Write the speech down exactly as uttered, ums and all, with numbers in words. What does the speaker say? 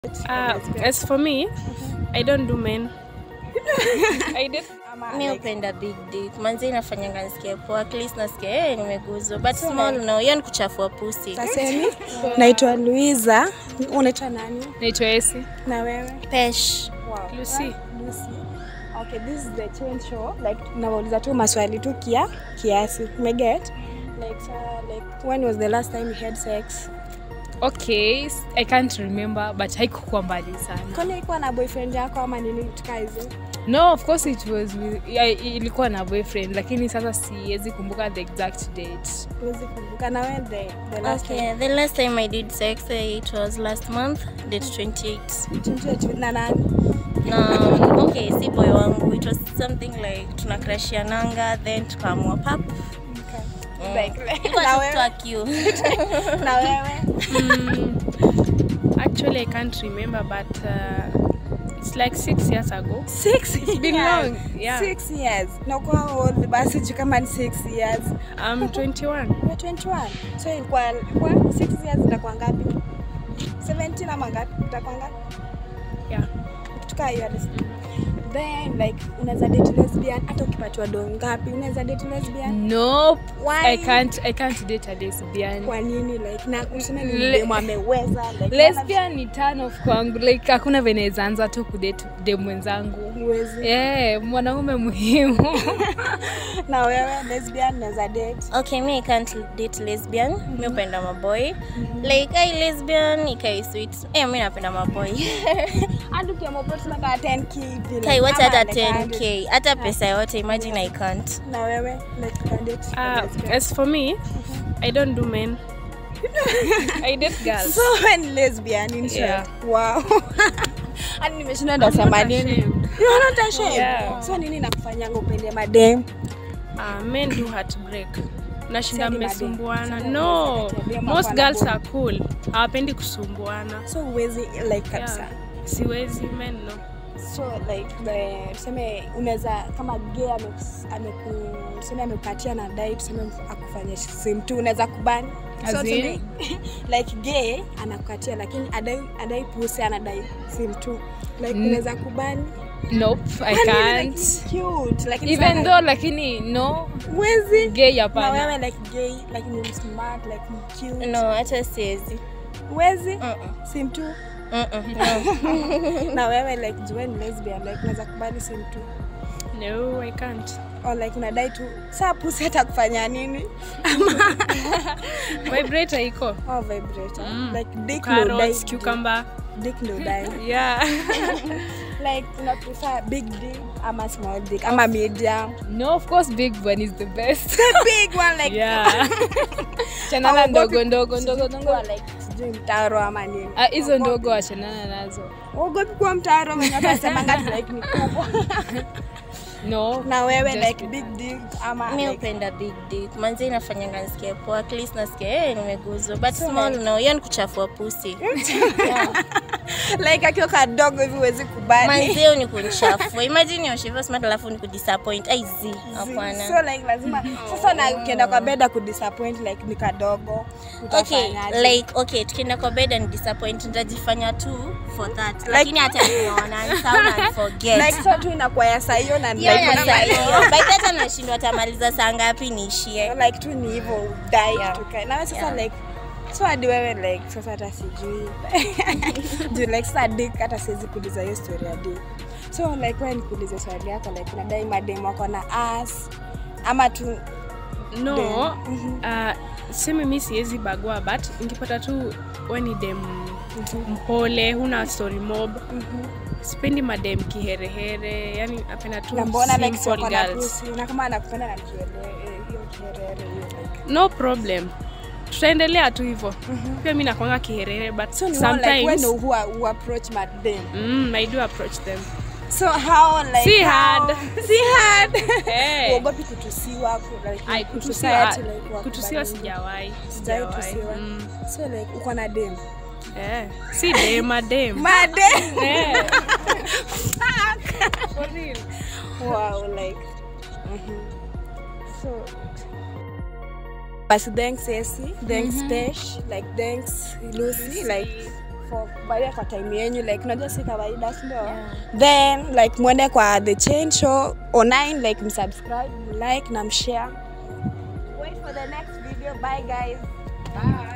Uh, as for me, I don't do men. I did. Mi upenda big dick. Manzi inafanyanga nisikie poa, at least nasikia eh nimeguzwa. But small no, hiyo ni kuchafua pussy. Tasemi, naitwa Luiza. Unaitwa nani? Naitwa Esi. Na wewe? Pesh. Wow. Lucy. Lucy. Okay, this is the change show. Like nawauliza tu maswali tu kia kiasi. Umeget? Like uh, like when was the last time you had sex? Okay, I can't remember, but haikuwa mbali sana. Kwani ilikuwa na boyfriend yako ama nini tuka hizo? No, of course it was with, yeah, ilikuwa na boyfriend, lakini sasa siwezi kumbuka the exact date. Huwezi kumbuka na wewe the, the last okay, time? The last time I did sex, it was last month, date twenty-eight. twenty-eight na nani? Um, okay, si boy wangu. It was something like tunacrashia nanga, then tukaamua pap. Okay. Mm. Like, It was na to wewe? talk you. Na wewe? Mm, actually, I can't remember, but uh, it's like six years ago. Six It's been years. long, yeah. Six years. Na kwa old basi juu kama ni six years. I'm twenty-one. You're twenty-one. So ilikuwa kwa six years itakuwa ngapi? seventeen ama ngapi? Itakuwa ngapi? Yeah. Tukaa hiyo hadi. Then like unaweza date lesbian hata ukipatiwa do ngapi? Unaweza date lesbian? Nope. Why? I can't I can't date a lesbian. Kwa nini like na useme ni Le- demo ameweza like Lesbian ni turn off kwangu. Like hakuna venye zaanza tu kudate dem wenzangu. uwezi. Yeah, mwanaume muhimu. Na wewe lesbian unaweza date? Okay, me I can't date lesbian. Mm-hmm. Mi upenda maboy. Mm-hmm. Like I lesbian, ikai sweet. Eh, mi napenda maboy. Hadi ukiamua na ten K vile. Kai wacha hata Ama like ten K. Hata pesa yote, imagine I can't. Na wewe like you can date Uh, lesbian? as for me, I don't do men. I date girls. So when lesbian in short. Yeah. Wow. Hadi nimeshinda ndasema nini? You're not ashamed. Yeah. So nini nakufanyanga upende madem? Uh, men do heartbreak. Nashinda Sasa ni mmesumbuana. madem. No, Sasa ni madem most wako girls na are cool. Hawapendi kusumbuana. So uwezi like kabisa. Yeah. Siwezi men no. So like the tuseme unaweza kama gay ameku- ameku tuseme amepatia na dai tuseme akufanyia same tu unaweza kubani. As So in? tuseme like gay anakukatia lakini adai adai pusi anadai same tu. Like Mm. unaweza kubani. Nope, I Like, can't. cute. Like Even though lakini no, wezi gay na hapana. wewe like gay like ni smart like ni cute. No, hata siwezi. Wezi Uh-uh. same tu. Uh-uh. No. Na wewe like join lesbian like unaweza kubali same tu. No, I can't. Or like unadai tu saa pusi hata kufanya nini? Vibrator iko. Oh, vibrator. Mm. Like dick no die. Carrots, cucumber. Dick no die. Yeah. Like una prefer big dick ama small dick ama medium? No, of course big one is the best. The big one like Yeah. Chanana Au ndogo gopi- ndogo ndogo ndogo. Kwa like sijui mtaro ama nini. Ah, hizo ndogo wachanana nazo. Ugopi kwa mtaro mwenye atasema ngati like ni kubwa. No. Na wewe just like with big that. dick ama Mi like upenda big dick. Manzi inafanyanga nisikie poa, at least nasikia eh nimeguzwa. But So small like- no, hiyo ni kuchafua pussy. Yeah. like akiwa kadogo hivi huwezi kubali. Manzi hiyo ni kunichafua. Imagine you're shiva smart alafu ni kudisappoint. Ai zi. Hapana. So like lazima sasa na ukienda kwa bed kudisappoint like ni kadogo. Okay, utafanyaje? like okay, tukienda kwa bed and disappoint nitajifanya tu for that. Lakini hata niona nisaona and forget. like so tu inakuwa ya saa hiyo na hiyo like ya saa hiyo. unamaliza. By the time nashindwa tamaliza saa ngapi niishie. like tu ni hivyo udai Yeah. tukae na wewe sasa Yeah. like so hadi wewe like sasa hata sijui juu like sasa dick hata siwezi kuuliza hiyo story ya dick. So like wewe nikuulize swali yako like unadai madem wako na ass ama tu No. Dem. Mhm. Uh, sema mimi siwezi bagua but nikipata tu wewe ni dem mpole, huna story mob. Mhm. Sipendi madem kiherehere, yani napenda tu na mbona like simple sio na girls. pussy na kama anakupenda na kielele hiyo kielele hiyo like No problem. Tutaendelea tu hivyo. Mhm. Pia mimi nakwanga kiherehere but so ni wao, like wewe sometimes ndio who who approach madem. mm, I do approach them. So how like Si how- hard. si hard Hey. uogopi kutusiwa ku- like Ai in kutusiwa, society, like, wakubali. kutusiwa sijawahi. Sijawahi kutusiwa. Mm. So like uko na dem Eh, si dem, a dem. madem. Eh. For real. Wow, like mhm. So but thanks Esi, thanks Pesh, like thanks Lucy, like for baada kwa time yenyu like unajua si kawaida ndio. Yeah. Then like mwende kwa The Change Show online like msubscribe, like na mshare. Wait for the next video. Bye guys. Bye.